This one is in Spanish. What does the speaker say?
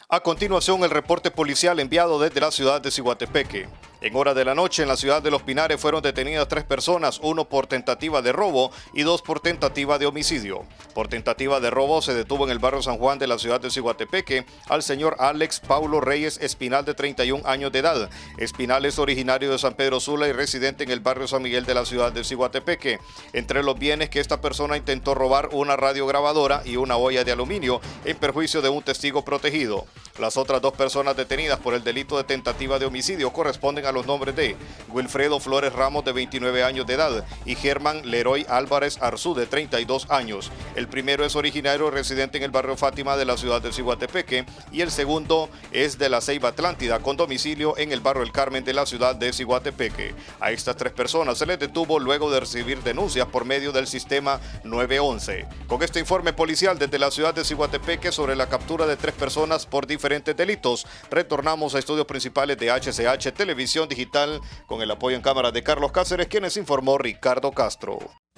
A continuación, el reporte policial enviado desde la ciudad de Ciguatepeque. En hora de la noche, en la ciudad de Los Pinares fueron detenidas 3 personas, 1 por tentativa de robo y 2 por tentativa de homicidio. Por tentativa de robo se detuvo en el barrio San Juan de la ciudad de Ciguatepeque al señor Alex Paulo Reyes Espinal, de 31 años de edad. Espinal es originario de San Pedro Sula y residente en el barrio San Miguel de la ciudad de Ciguatepeque. Entre los bienes que esta persona intentó robar, una radiograbadora y una olla de aluminio en perjuicio de un testigo protegido. Las otras 2 personas detenidas por el delito de tentativa de homicidio corresponden a los nombres de Wilfredo Flores Ramos, de 29 años de edad, y Germán Leroy Álvarez Arzú, de 32 años. El primero es originario residente en el barrio Fátima de la ciudad de Ciguatepeque y el segundo es de la Ceiba Atlántida, con domicilio en el barrio El Carmen de la ciudad de Ciguatepeque. A estas 3 personas se les detuvo luego de recibir denuncias por medio del sistema 911. Con este informe policial desde la ciudad de Ciguatepeque sobre la captura de 3 personas por diferentes delitos, retornamos a estudios principales de HCH Televisión Digital con el apoyo en cámara de Carlos Cáceres, quienes informó Ricardo Castro.